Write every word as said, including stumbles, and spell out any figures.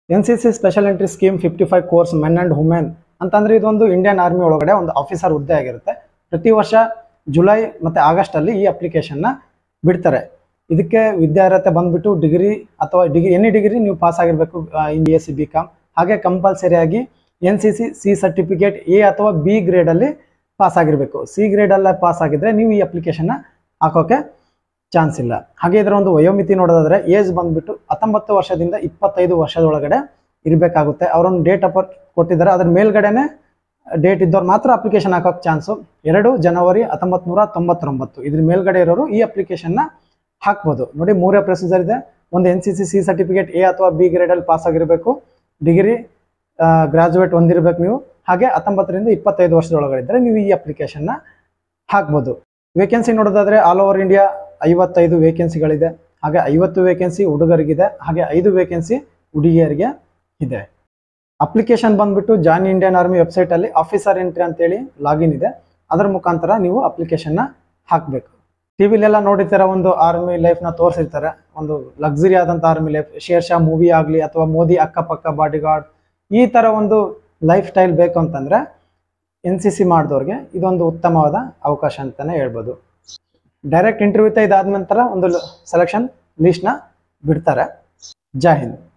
N C C special entry scheme fifty five course men and women ಅಂತಂದ್ರೆ ಇದೊಂದು Indian army ಒಳಗಡೆ ಒಂದು officer ಹುದ್ದೆ ಆಗಿರುತ್ತೆ. ಪ್ರತಿ ವರ್ಷ ಜುಲೈ ಮತ್ತು ಆಗಸ್ಟಲ್ಲಿ ಈ ಅಪ್ಲಿಕೇಶನ್ನ ಬಿಡ್ತಾರೆ. ಇದಕ್ಕೆ ವಿದ್ಯಾರ್ಹತೆ ಬಂದ್ಬಿಟ್ಟು ಡಿಗ್ರಿ ಅಥವಾ ಡಿಗ್ರಿ ಎನಿ ಡಿಗ್ರಿ ನೀವು ಪಾಸ್ ಆಗಿರಬೇಕು, in B S C B com. ಹಾಗೆ ಕಂಪಲ್ಸರಿಯಾಗಿ N C C C certificate A ಅಥವಾ ಬಿ ಗ್ರೇಡಲ್ಲಿ ಪಾಸ್ ಆಗಿರಬೇಕು. ಸಿ ಗ್ರೇಡಲ್ಲ ಪಾಸ್ ಆಗಿದ್ರೆ ನೀವು ಈ ಅಪ್ಲಿಕೇಶನ್ನ ಹಾಕೋಕ್ಕೆ ಚಾನ್ಸ್ ಇಲ್ಲ. ಹಾಗೆ ಇದರ ಒಂದು ವಯೋಮಿತಿ ನೋಡೋದಾದ್ರೆ ಏಜ್ ಬಂದ್ಬಿಟ್ಟು ಹತ್ತೊಂಬತ್ತು ವರ್ಷದಿಂದ ಇಪ್ಪತ್ತೈದು ವರ್ಷದೊಳಗಡೆ ಇರಬೇಕಾಗುತ್ತೆ. ಅವರೊಂದು ಡೇಟ್ ಆಫ್ ಬರ್ತ್ ಕೊಟ್ಟಿದ್ದಾರೆ, ಅದ್ರ ಮೇಲ್ಗಡೆನೆ ಡೇಟ್ ಇದ್ದವ್ರು ಮಾತ್ರ ಅಪ್ಲಿಕೇಶನ್ ಹಾಕೋಕೆ ಚಾನ್ಸು. ಎರಡು ಜನವರಿ ಹತ್ತೊಂಬತ್ತು ನೂರ ತೊಂಬತ್ತೊಂಬತ್ತು ಇದ್ರ ಮೇಲ್ಗಡೆ ಇರೋರು ಈ ಅಪ್ಲಿಕೇಶನ್ನ ಹಾಕ್ಬೋದು. ನೋಡಿ, ಮೂರೇ ಪ್ರೊಸೀಜರ್ ಇದೆ. ಒಂದು N C C C certificate A ಅಥವಾ ಬಿ ಗ್ರೇಡಲ್ಲಿ ಪಾಸ್ ಆಗಿರಬೇಕು, ಡಿಗ್ರಿ ಗ್ರಾಜುಯೇಟ್ ಹೊಂದಿರಬೇಕು ನೀವು, ಹಾಗೆ ಹತ್ತೊಂಬತ್ತರಿಂದ ಇಪ್ಪತ್ತೈದು ವರ್ಷದೊಳಗಡೆ ಇದ್ದರೆ ನೀವು ಈ ಅಪ್ಲಿಕೇಶನ್ನ ಹಾಕ್ಬೋದು. ವೇಕೆನ್ಸಿ ನೋಡೋದಾದ್ರೆ ಆಲ್ ಓವರ್ ಇಂಡಿಯಾ ಐವತ್ತೈದು ವೇಕೆನ್ಸಿಗಳಿದೆ. ಹಾಗೆ ಐವತ್ತು ವೇಕೆನ್ಸಿ ಹುಡುಗರಿಗಿದೆ, ಹಾಗೆ ಐದು ವೇಕೆನ್ಸಿ ಹುಡುಗಿಯರಿಗೆ ಇದೆ. ಅಪ್ಲಿಕೇಶನ್ ಬಂದ್ಬಿಟ್ಟು ಜಾಯಿನ್ ಇಂಡಿಯನ್ ಆರ್ಮಿ ವೆಬ್ಸೈಟಲ್ಲಿ ಆಫೀಸರ್ ಎಂಟ್ರಿ ಅಂತೇಳಿ ಲಾಗಿನ್ ಇದೆ, ಅದರ ಮುಖಾಂತರ ನೀವು ಅಪ್ಲಿಕೇಶನ್ನ ಹಾಕಬೇಕು. ಟಿ ವಿಲೆಲ್ಲ ನೋಡಿರ್ತಾರೆ, ಒಂದು ಆರ್ಮಿ ಲೈಫ್ನ ತೋರಿಸಿರ್ತಾರೆ, ಒಂದು ಲಕ್ಸುರಿ ಆದಂಥ ಆರ್ಮಿ ಲೈಫ್, ಶೇರ್ಷಾ ಮೂವಿ ಆಗಲಿ ಅಥವಾ ಮೋದಿ ಅಕ್ಕಪಕ್ಕ ಬಾಡಿಗಾರ್ಡ್, ಈ ಥರ ಒಂದು ಲೈಫ್ ಸ್ಟೈಲ್ ಬೇಕು ಅಂತಂದರೆ ಎನ್ ಸಿ ಸಿ ಮಾಡಿದವ್ರಿಗೆ ಇದೊಂದು ಉತ್ತಮವಾದ ಅವಕಾಶ ಅಂತಲೇ ಹೇಳ್ಬೋದು. ಡೈರೆಕ್ಟ್ ಇಂಟರ್ವ್ಯೂ ಇದಾದ ನಂತರ ಒಂದು ಸೆಲೆಕ್ಷನ್ ಲಿಸ್ಟ್ನ ಬಿಡ್ತಾರೆ. ಜೈ ಹಿಂದ್.